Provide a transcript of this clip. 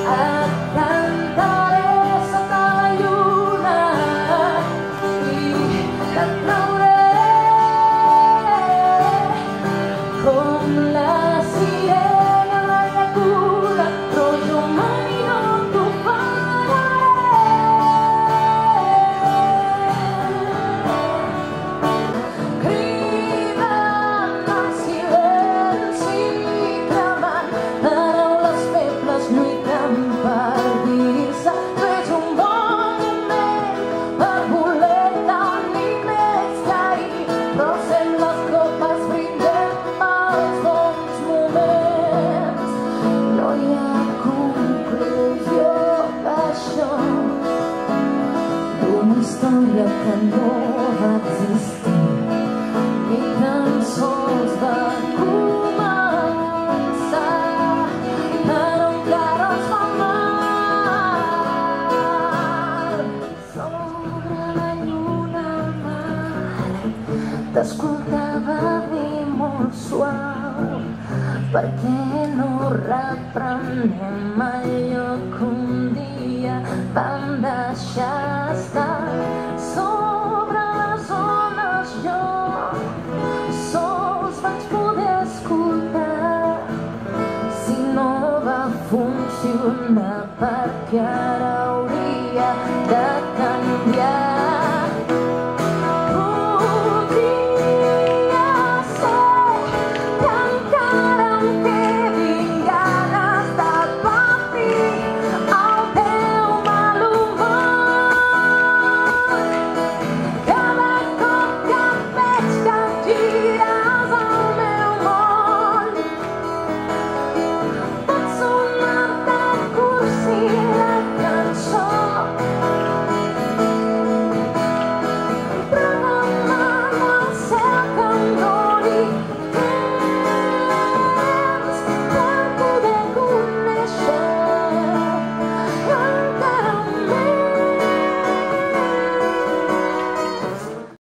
et cantaré sota la lluna i et trauré com la sirena de la llacuna, però jo mai no t'ho cridant al silenci, cremant paraules febles, lluitant per dir-se. No és un bon moment per voler tenir més que ahir, però sent les copes brindem pels bons moments. No hi ha conclusió d'això, d'una història que no va existir ni tan sols va començar, però encara ens fa mal. Sobre la lluna al mar t'escoltava dir molt suau, per què no reprenem allò que un dia vam deixar estar? Sobre les ones jo sols vaig poder escoltar. Si no va funcionar, perquè ara hauria de canviar.